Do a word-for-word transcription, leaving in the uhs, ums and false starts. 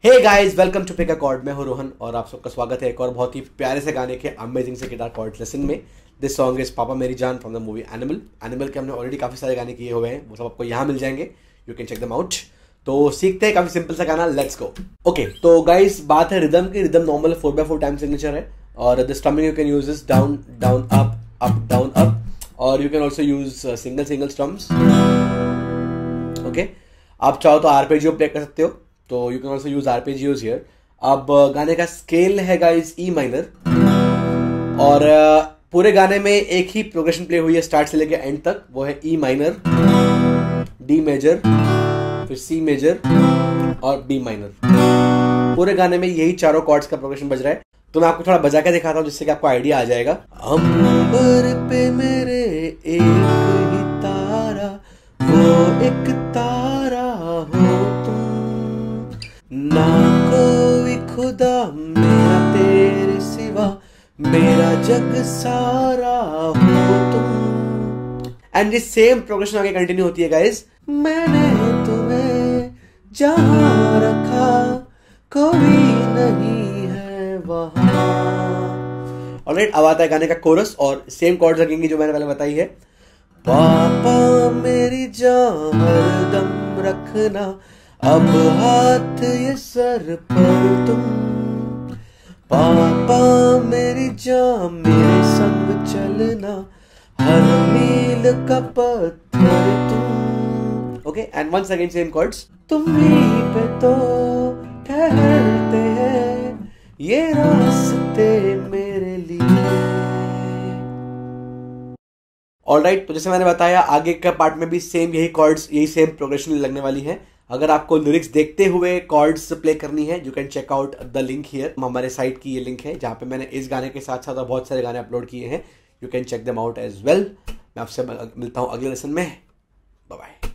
Hey guys, welcome to pick a chord. मैं हूं रोहन और आप सबका स्वागत है एक और बहुत ही प्यारे से गाने के अमेजिंग से गिटार कॉर्ड लेसन में। दिस सॉन्ग इज पापा मेरी जान from the movie Animal. Animal के हमने ऑलरेडी काफी सारे गाने किए हुए हैं, वो सब आपको यहाँ मिल जाएंगे। You can check them out. तो सीखते हैं काफी सिंपल सा गाना, लेट्स गो। ओके, तो गाइस बात है रिदम की। Rhythm normal four by four time signature है और the strumming you can use is down down up up down up, और you can also use single single strums. Okay, आप चाहो तो आरपेजियो प्ले कर सकते हो, तो you can also use arpeggios here. अब गाने का स्केल है गाइस ई माइनर, और पूरे गाने में एक ही प्रोग्रेशन प्ले हुई है स्टार्ट से लेके एंड तक, वो है ई माइनर, डी मेजर, फिर सी मेजर और बी माइनर। पूरे गाने में यही चारों कॉर्ड्स का प्रोग्रेशन बज रहा है। तो मैं आपको थोड़ा बजा के दिखाता हूँ जिससे कि आपको आइडिया आ जाएगा। अंबर पे मेरे एक ही तारा, वो एक तारा हो तुम, ना कोई खुदा मेरा तेरे सिवा, मेरा जग सारा हो तुम। एंड ये सेम प्रोग्रेशन आगे कंटिन्यू होती है गाइस। मैंने तुम्हें जहां रखा कोई नहीं है वहां। ऑलराइट, अब आता है गाने का कोरस और सेम कॉर्ड्स लगेंगी जो मैंने पहले बताई है। पापा मेरी जान हरदम रखना, अब हाथ ये सर पर तुम, पापा मेरी जान मेरे संग चलना, हर मील का पत्थर तुम। Okay, and once again same chords. तुम ही पे तो ठहरते हैं ये रास्ते मेरे लिए। ऑलराइट, तो जैसे मैंने बताया आगे का पार्ट में भी सेम यही कॉर्ड्स, यही सेम प्रोग्रेशन लगने वाली है। अगर आपको लिरिक्स देखते हुए कॉर्ड्स प्ले करनी है, you can check out the link here. हमारे साइट की ये लिंक है जहां पे मैंने इस गाने के साथ साथ बहुत सारे गाने अपलोड किए हैं। You can check them out as well. मैं आपसे मिलता हूं अगले लेसन में। Bye bye.